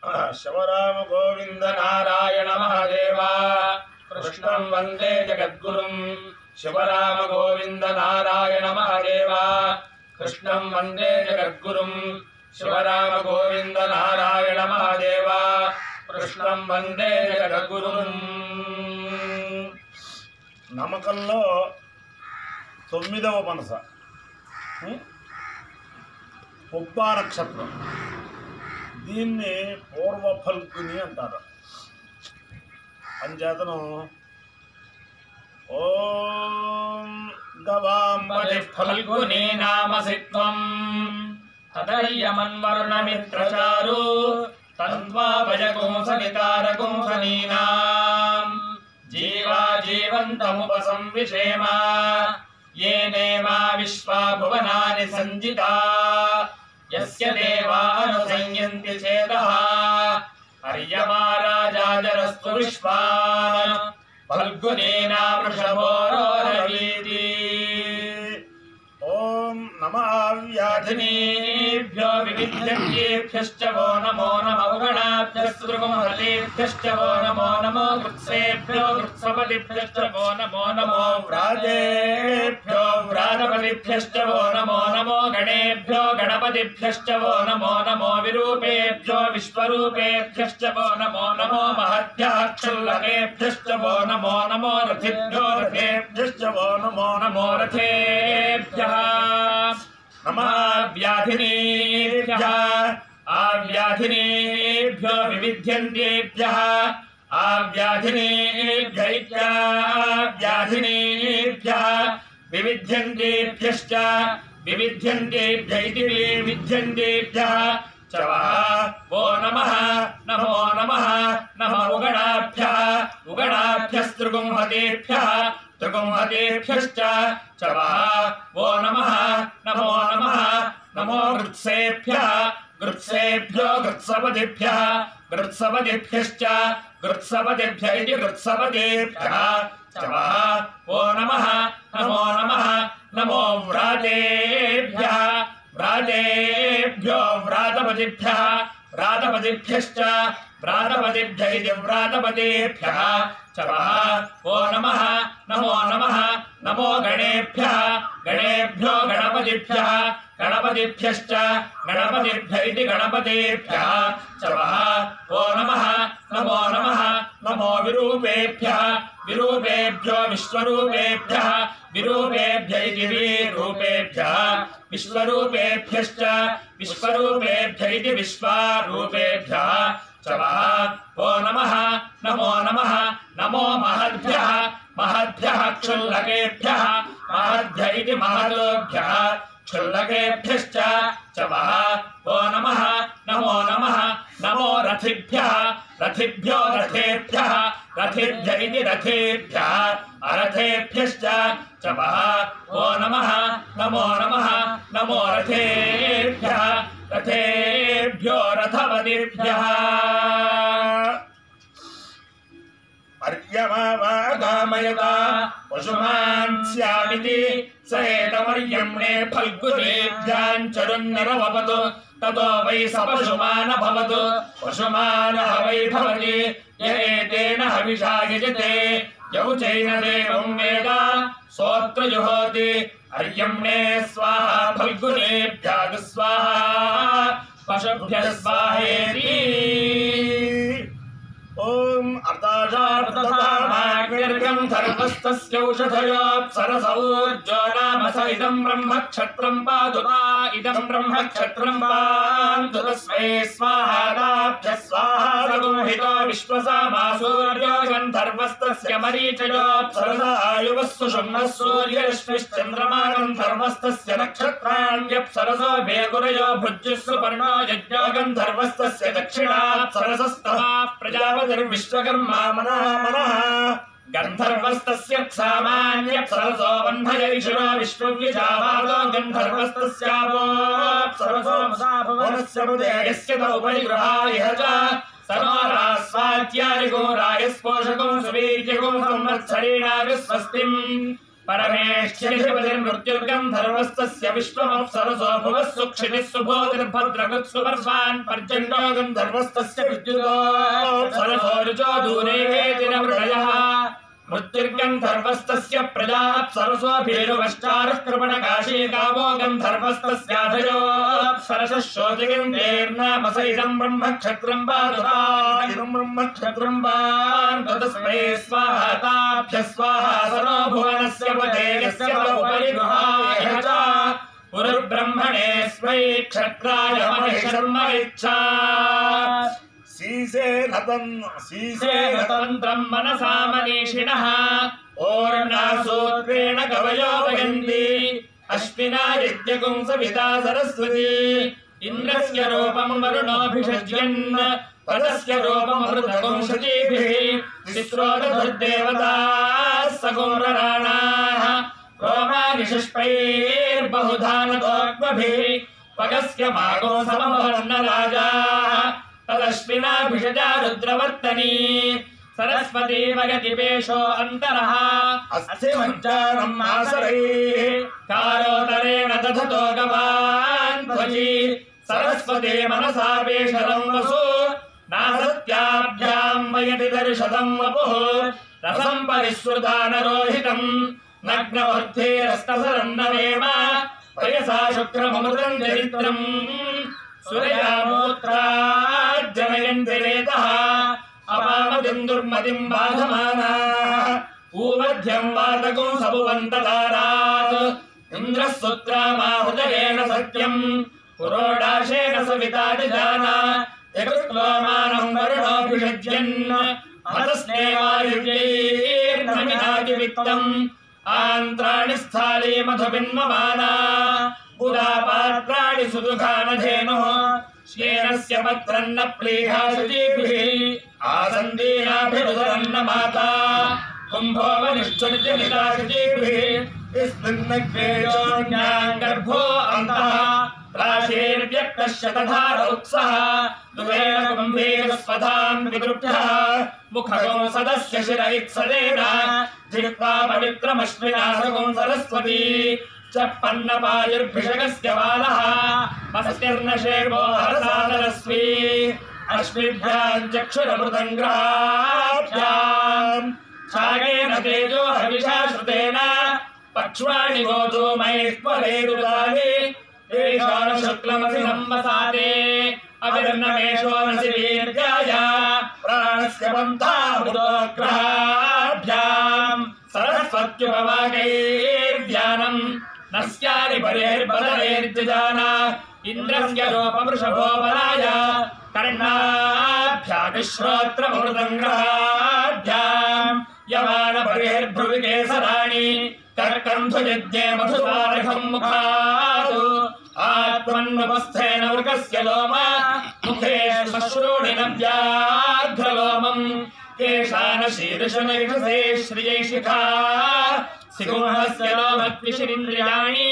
शिवराम गोविंद नारायण महादेव कृष्णं वंदे जगद्गुरुं शिवराम गोविंद नारायण महादेव कृष्णं वंदे जगद्गुरुं शिवराम गोविंद नारायण महादेव कृष्णं वंदे जगद्गुरुं నమ్మకంలో 9వ మనస పుబ్బా నక్షత్రం దీన్ని పూర్వ ఫల్గుని అంటారు అంచేతను ఓం గవాంబలి ఫల్గుని నామసిత్వం తదయ్యమన్వర్ణమిత్రచారు తన్వాభజగుంసనితారగుంసనీనాం జీవా జీవంతముపసంవిషేమ येनेमा विश्वा भुवनानि संजिता यस्य देवा अनुसंयन्ति चेतः अर्यमा राजाजरस्तु विश्वान् फल्गुनेना वृषभो रोरवीति ओम नमः व्याधिनीभ्यो विविध्येभ्यश्च वो नमो नमोगणाभ्यस्त्रुगुंहतेभ्यश्च वो नमो वृत्सेभ्यो वृत्सपतिभ्यश्च वो नमो व्राजेभ्यो व्राजपतिभ्यश्च वो नमो गणेभ्यो गणपतिभ्यश्च वो नमो विरूपेभ्यो विश्वरूपेभ्यश्च वो नमो महद्भ्यः क्षुल्लकेभ्यश्च वो नमो रथिभ्यो रथेभ्यश्च वो नमो रथेभ्यः नमः व्याधिनीभ्यः आव्याधिनीभ्यो विविध्यन्तेभ्यः आव्याधिनीभ्यैत्याव्याधिनीभ्यः विविध्यन्तेभ्यश्च विविध्यन्तेभ्यैति विविध्यन्तेभ्यः च वो नमः नमो नमः नमो उगणाभ्यः उगणाभ्यस्त्रिगुंहतेभ्यः त्रिगुंहतेभ्यश्च च वो नमः नमो नमः नमो वृत्सेभ्यः वृत्सेभ्यो वृत्सपतिभ्यः वृत्सपतिभ्यश्च वृत्सपतिभ्य इति वृत्सपतिभ्यः च वो नमः नमो नमः नमो व्रातेभ्यः व्रातेभ्यो व्रातपतिभ्यः व्रातपतिभ्यश्च व्रातपतिभ्य इति व्रातपतिभ्यः च वो नमः नमो नमः नमो गणेभ्यः गणेभ्यो गणपतिभ्यः गणपतिभ्यश्च गणपतिभ्य इति गणपतिभ्यः च वो नमः नमो नमः नमो विरूपेभ्यः विरूपेभ्यो विश्वरूपेभ्यः विरूपेभ्य इति विरूपेभ्यः विश्वरूपेभ्यश्च विश्वरूपेभ्य इति विश्वरूपेभ्यः च वो नमः नमो नमः नमो महद्भ्यः महद्भ्यः क्षुल्लकेभ्यः महद्भ्य इति महद्भ्यः क्षुल्लकेभ्यश्च च वो नमः नमो नमः नमो रथिभ्यः रथिभ्यो रथेभ्यः रथिभ्य इति रथेभ्यः अरथेभ्यश्च च वो नमः नमो नमः नमो रथेभ्यः रथेभ्यो रथपतिभ्यः अर्यमावागामयता पशुमान् स्यामिति स एतमर्यम्णे फल्गुनेभ्याञ्चरुन्नरवपतु ततो वै स पशुमान् भवतु पशुमानः वै भवति य एतेन हविषा यजते यौ चैन देवं वेद सोऽत्र जुहोति अर्यम्णे स्वाहा फल्गुनेभ्यः स्वाहा पशुभ्यः स्वाहेति ओम अर्ताजार्ततामाग्निर्गन्धर्वस्तस्य औषधयोऽप्सरसौर्जो नाम स इदं ब्रह्मक्षत्रं पादुता इदं ब्रह्मक्षत्रं पान्तु तस्मै स्वाहादाभ्यः स्वाहा सगुंहितो विश्वसामा सूर्यो गन्धर्वस्तस्य मरीचयोऽप्सरसा आयुवः सुषुम्नः सूर्यरश्मिश्चन्द्रमा गन्धर्वस्तस्य नक्षत्राण्यप्सरसो भेगुरयो भुज्युः सुपर्णो यज्ञो गन्धर्वस्तस्य दक्षिणाप्सरसस्तः प्रजापति विश्वकर्मा मनः मनः गन्धर्वस्तस्य सामान्यप्सरसो बन्धयैषुरो विश्वव्यजावादो गन्धर्वस्तस्यावोऽप्सरसो मुदाभुवनस्य मुदेयस्य तौ परिगृहायः च सनोरास्वाद्यानि गोरायस्पोषकं सुवीर्यकं संवत्सरेणागस्वस्तिम् परमेष्ठ्यधिपतिर्मृत्युर्गन्धर्वस्तस्य विश्वमप्सरसो भुवः सुक्षितिः सुभोतिर्भद्रगुत्सुवर्षान् पर्जन्यो गन्धर्वस्तस्य विद्युदोऽप्सरसो रुचो दूरे वेतिरमृडयः मृत्युर्गन्धर्वस्तस्य प्रजाप्सरसोऽभिरुवश्चारुष्कृपणकाशी गावो गन्धर्वस्तस्याधयोऽप्सरसः शोतिगिन्देर्नामसैदं ब्रह्मक्षत्रं पादुरादिदं ब्रह्मक्षत्रं पादतस्मै स्वाहा ताभ्यः स्वाहा सनो भुवनस्य पते यस्य उपरि गृहाय च पुरुर्ब्रह्मणे स्मै क्षत्राय महेशर्म इच्छा सीसे नतन्त्रं मनसा मनीषिणः ओर्णासूत्रेण कवयो वयन्ति अश्विना यज्ञकुंसविता सरस्वती इन्द्रस्य रूपं वरुणोऽभिषज्यन् पदस्य रूपमृतकुंसजीभिः तिस्रोदधुर्देवताः सगोरराणाः रोमानिषष्पैर्बहुधानतोऽग्मभिः पगस्य मागो समवर्णराजाः तदश्विनाभिषजा रुद्रवर्तनी सरस्वती वगतिपेशो अन्तरः अस्ति मञ्चारम् आसरैः कारोतरेण दधतो गवान् त्वचि सरस्वती मनसा पेशलं वसु नासत्याभ्यां वयति दर्शतं वपुः रसं परिस्रुतानरोहितं नग्नवर्धेरस्तसरं नवेम वयसा शुक्रममृतं चरित्रम् सूर्यामूत्राज्जनयन्ति रेतः अपामतिं दुर्मतिं बाधमानाः ऊमध्यं वातकं सभुवन्ततारात् इन्द्रः सुत्रामाहुतरेण सत्यं पुरोडाशेन सविता जजाना जगत्क्लोमानं वरुणोऽभिषज्यन् मतस्नेवायुजैर्नमिनातिवित्तम् आन्त्राणि स्थाली मधुबिन्वमाना उदापात्राणि सुदुघानधेनुः श्येनस्य पत्रन्न प्लीहा शुचिभिः आसन्दीनाभिरुदरन्न माता कुम्भोपनिष्ठुनिता शुचिभिः स्मिन्नग्रेयोऽन्याङ्गर्भो अन्तः राशेर्व्यक्तस्य तथा रौत्सः दुवेन कुम्भीरस्वधां विदृभ्यः मुखगं सदस्य शिर इत्सदेन जिह्वा पवित्रमश्विना सगं सरस्वती चप्पन्नपायुर्भिषगस्य बालः मस्तिर्नशेर्वो हरसादरस्वी अश्विभ्यां चक्षुरमृतङ्ग्राभ्यां छागेन तेजो हविषा श्रुतेन पक्ष्वाणि गोधूमैस्त्वरेरुदानि येषां शुक्लमसि संवसाते अभिर्नमेषोऽनसि वीर्याय प्राणस्य पन्थामृतोग्रहाभ्यां सरस्वत्युपवाकैर्ध्यानम् नस्यानि परेर्बलैर्जजाना इन्द्रस्य रूपवृषभो बलाय कर्णाभ्यातिश्रोत्रमृतङ्ग्रहाभ्यां यमानपरेर्भ्रुविकेसराणि कर्कन्धुयज्ञे मधुसारखं मुखात् आत्मन्नुपस्थेन वृकस्य लोम मुखे श्मश्रूणि न व्याघ्रलोमम् केशान शीर्षनैषसे श्रियैशिखा सिंहस्य लोमद्विषिरिन्द्रियाणि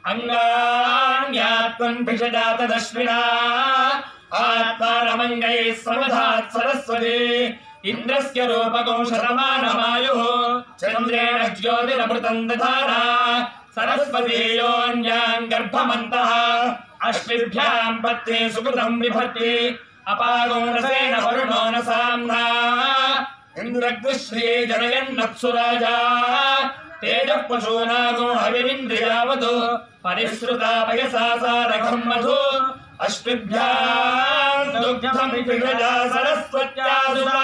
अङ्गान्यात्मन्भिषजातदश्विना आत्मानमङ्गैः समधात् सरस्वती इन्द्रस्य रूपकं शतमानमायुः चन्द्रेण ज्योतिरमृतं दधाना सरस्वती योऽन्यां गर्भमन्तः अश्विभ्यां पत्नी सुकृतं बिभर्ति अपागो रसेन वरुणो न साम्ना इन्द्रग्निश्रिये जनयन्नप्सु राजा तेजः पशूनागो हविरिन्द्रियावतु परिश्रुता पयसा सारघं मधु अश्विभ्यां दुग्धं विषजा सरस्वत्या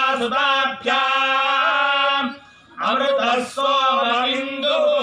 सुताभ्याम् अमृतः सोमइन्दुः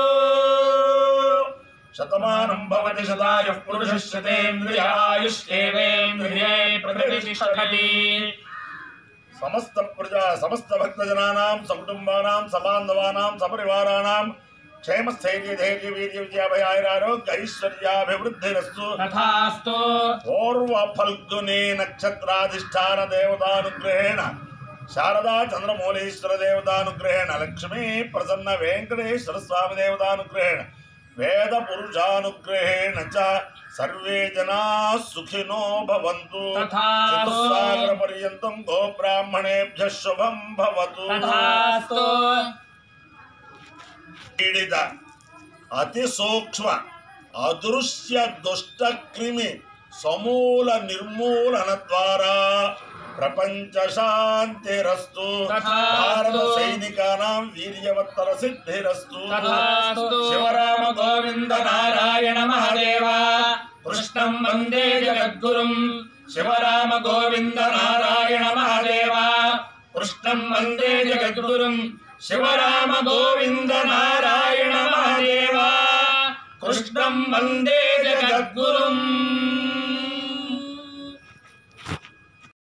शतमानं भवति शतायुः पुरुषः शतेन्द्रियायुष्येवेन्द्रिये प्रतिष्ठति समस्त प्रजा समस्त भक्तजनानां सकुटुम्बानां सबान्धवानां सपरिवाराणां क्षेमस्थैर्य धैर्य वीर्य विजयाभयारोग्य ऐश्वर्याभिवृद्धिरस्तु तथास्तु पूर्व फल्गुनी नक्षत्राधिष्ठान देवतानुग्रहेण शारदा चंद्रमौलीश्वर देवतानुग्रहेण लक्ष्मी प्रसन्न वेंकटेश्वर स्वामी देवतानुग्रहेण वेद पुरुषानुग्रहेण च सर्वे जनाः सुखिनो भवन्तु चतुस्सागर पर्यन्तं गो ब्राह्मणेभ्यः शुभं भवतु तथास्तु పీడిత అతి సూక్ష్మ అదృశ్య దుష్ట క్రిమి సమూల నిర్మూలన ద్వారా ప్రపంచ శాంతిరస్తు భారత సైనికానాం వీర్యవత్తర సిద్ధిరస్తు శివరామ గోవింద నారాయణ మహాదేవ కృష్ణం వందే జగద్గురుం శివరామ గోవింద నారాయణ మహాదేవ కృష్ణం వందే జగద్గురుం శివరామ గోవింద నారాయణ మహాదేవ కృష్ణం వందే జగద్గురుం